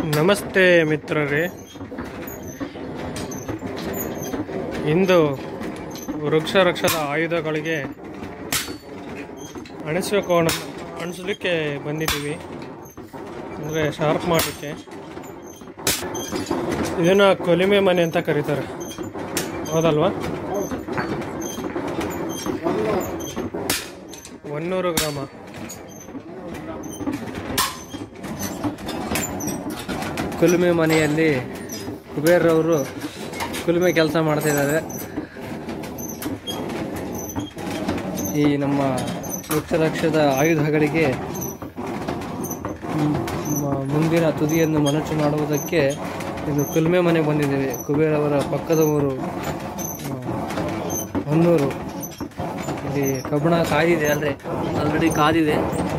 ನಮಸ್ತೆ ಮಿತ್ರರೇ, ಇಂದು ವೃಕ್ಷ ರಕ್ಷದ ಆಯುಧಗಳಿಗೆ ಅಣಿಸಲಿಕ್ಕೆ ಬಂದಿದ್ದೀವಿ. ಅಂದರೆ ಶಾರ್ಪ್ ಮಾಡಲಿಕ್ಕೆ. ಇದನ್ನು ಕೊಲಿಮೆ ಮನೆ ಅಂತ ಕರೀತಾರೆ, ಹೌದಲ್ವಾ? 100 ಗ್ರಾಮ. ಕುಲುಮೆ ಮನೆಯಲ್ಲಿ ಕುಬೇರವರು ಕುಲುಮೆ ಕೆಲಸ ಮಾಡ್ತಿದ್ದಾರೆ. ಈ ನಮ್ಮ ವೃಕ್ಷ ರಕ್ಷದ ಆಯುಧಗಳಿಗೆ ಮುಂದಿನ ತುದಿಯನ್ನು ಮನಚು ಮಾಡುವುದಕ್ಕೆ ಇದು ಕುಲುಮೆ ಮನೆ ಬಂದಿದ್ದೇವೆ. ಕುಬೇರವರ ಪಕ್ಕದ ಊರು ಹೊನ್ನೂರು. ಇಲ್ಲಿ ಕಬ್ಬಣ ಕಾದಿದೆ, ಆಲ್ರೆಡಿ ಕಾದಿದೆ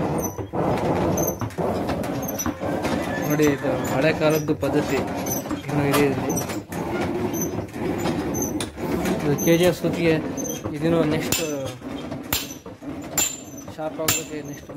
ನೋಡಿ. ಇದು ಹಳೆ ಕಾಲದ್ದು ಪದ್ಧತಿ ಇನ್ನೂ ಇದೆ. ಇದು KGF ಸುತ್ತಿಗೆ ಇದನ್ನು ನೆಕ್ಸ್ಟ್ ಶಾರ್ಪ್ ಆಗೋದಕ್ಕೆ ನೆಕ್ಸ್ಟ್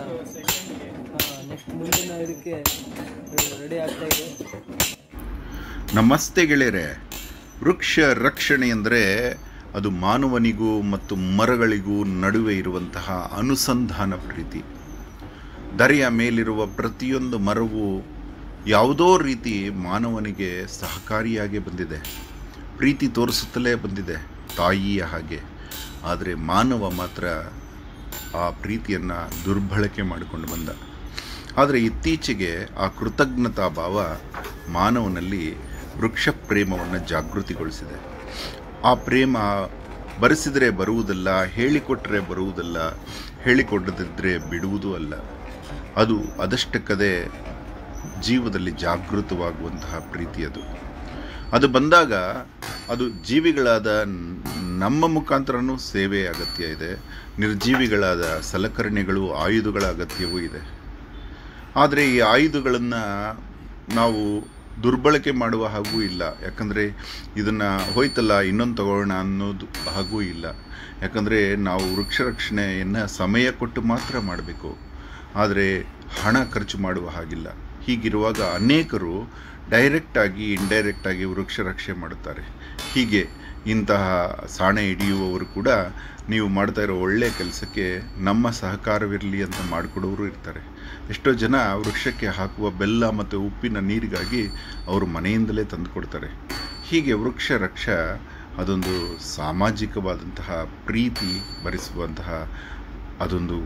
ಮುಂದಿನ ಇದಕ್ಕೆ ರೆಡಿ ಆಗ್ತಾ ಇದೆ. ನಮಸ್ತೆ ಗೆಳೆಯರೆ. ವೃಕ್ಷ ರಕ್ಷಣೆ ಅಂದರೆ ಅದು ಮಾನವನಿಗೂ ಮತ್ತು ಮರಗಳಿಗೂ ನಡುವೆ ಇರುವಂತಹ ಅನುಸಂಧಾನ ಪ್ರೀತಿ. ಧರೆಯ ಮೇಲಿರುವ ಪ್ರತಿಯೊಂದು ಮರವು ಯಾವುದೋ ರೀತಿ ಮಾನವನಿಗೆ ಸಹಕಾರಿಯಾಗಿ ಬಂದಿದೆ, ಪ್ರೀತಿ ತೋರಿಸುತ್ತಲೇ ಬಂದಿದೆ, ತಾಯಿಯ ಹಾಗೆ. ಆದರೆ ಮಾನವ ಮಾತ್ರ ಆ ಪ್ರೀತಿಯನ್ನು ದುರ್ಬಳಕೆ ಮಾಡಿಕೊಂಡು ಬಂದ. ಆದರೆ ಇತ್ತೀಚೆಗೆ ಆ ಕೃತಜ್ಞತಾ ಭಾವ ಮಾನವನಲ್ಲಿ ವೃಕ್ಷ ಪ್ರೇಮವನ್ನು ಜಾಗೃತಿಗೊಳಿಸಿದೆ. ಆ ಪ್ರೇಮ ಬರೆಸಿದರೆ ಬರುವುದಲ್ಲ, ಹೇಳಿಕೊಟ್ಟರೆ ಬರುವುದಲ್ಲ, ಹೇಳಿಕೊಡದಿದ್ದರೆ ಬಿಡುವುದೂ ಅಲ್ಲ. ಅದು ಅದಷ್ಟಕ್ಕದೇ ಜೀವದಲ್ಲಿ ಜಾಗೃತವಾಗುವಂತಹ ಪ್ರೀತಿ. ಅದು ಬಂದಾಗ ಅದು ಜೀವಿಗಳಾದ ನಮ್ಮ ಮುಖಾಂತರನೂ ಸೇವೆ ಅಗತ್ಯ ಇದೆ. ನಿರ್ಜೀವಿಗಳಾದ ಸಲಕರಣೆಗಳು, ಆಯುಧಗಳ ಅಗತ್ಯವೂ ಇದೆ. ಆದರೆ ಈ ಆಯುಧಗಳನ್ನು ನಾವು ದುರ್ಬಳಕೆ ಮಾಡುವ ಹಾಗೂ ಇಲ್ಲ. ಯಾಕಂದರೆ ಇದನ್ನು ಹೋಯ್ತಲ್ಲ ಇನ್ನೊಂದು ತಗೊಳ್ಳೋಣ ಅನ್ನೋದು ಹಾಗೂ ಇಲ್ಲ. ಯಾಕಂದರೆ ನಾವು ವೃಕ್ಷ ರಕ್ಷಣೆಯನ್ನು ಸಮಯ ಕೊಟ್ಟು ಮಾತ್ರ ಮಾಡಬೇಕು, ಆದರೆ ಹಣ ಖರ್ಚು ಮಾಡುವ ಹಾಗಿಲ್ಲ. ಹೀಗಿರುವಾಗ ಅನೇಕರು ಡೈರೆಕ್ಟಾಗಿ ಇಂಡೈರೆಕ್ಟಾಗಿ ವೃಕ್ಷ ರಕ್ಷಣೆ ಮಾಡುತ್ತಾರೆ. ಹೀಗೆ ಇಂತಹ ಸಾಣೆ ಹಿಡಿಯುವವರು ಕೂಡ ನೀವು ಮಾಡ್ತಾ ಇರೋ ಒಳ್ಳೆಯ ಕೆಲಸಕ್ಕೆ ನಮ್ಮ ಸಹಕಾರವಿರಲಿ ಅಂತ ಮಾಡಿಕೊಡೋರು ಇರ್ತಾರೆ. ಎಷ್ಟೋ ಜನ ವೃಕ್ಷಕ್ಕೆ ಹಾಕುವ ಬೆಲ್ಲ ಮತ್ತು ಉಪ್ಪಿನ ನೀರಿಗಾಗಿ ಅವರು ಮನೆಯಿಂದಲೇ ತಂದುಕೊಡ್ತಾರೆ. ಹೀಗೆ ವೃಕ್ಷ ರಕ್ಷ ಅದೊಂದು ಸಾಮಾಜಿಕವಾದಂತಹ ಪ್ರೀತಿ ಭರಿಸುವಂತಹ ಅದೊಂದು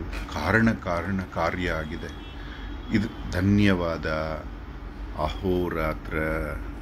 ಕಾರ್ಯ ಆಗಿದೆ. ಇದು ಧನ್ಯವಾದ. ಅಹೋರಾತ್ರ.